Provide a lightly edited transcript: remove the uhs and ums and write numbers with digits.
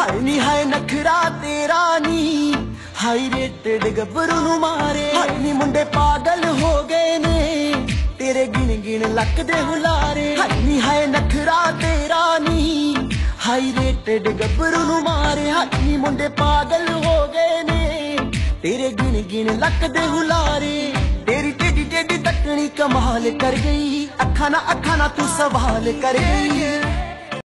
ਹਾਏ ਨੀ ਹਾਏ ਨਖਰਾ ਤੇਰਾ ਨੀ ਹਾਈ ਰੇਟਡ ਗੱਭਰੂ ਨੂੰ ਮਾਰੇ। ਹਾਏ ਨੀ ਮੁੰਡੇ ਪਾਗਲ ਹੋ ਗਏ ਨੇ ਤੇਰੇ ਗਿਣ ਗਿਣ ਲੱਕ ਦੇ ਹੁਲਾਰੇ। ਹਾਏ ਨੀ ਹਾਏ ਨਖਰਾ ਤੇਰਾ ਨੀ ਹਾਈ ਰੇਟਡ ਗੱਭਰੂ ਨੂੰ ਮਾਰੇ। ਹਾਏ ਨੀ ਮੁੰਡੇ ਪਾਗਲ ਹੋ ਗਏ ਨੇ ਤੇਰੇ ਗਿਣ ਗਿਣ ਲੱਕ ਦੇ ਹੁਲਾਰੇ। ਤੇਰੀ ਟੇਡੀ ਟੇਡੀ ਤੱਕਣੀ ਕਮਾਲ ਕਰ ਗਈ, ਅੱਖਾਂ ਨਾ ਤੂੰ ਸਵਾਲ ਕਰ ਗਈ।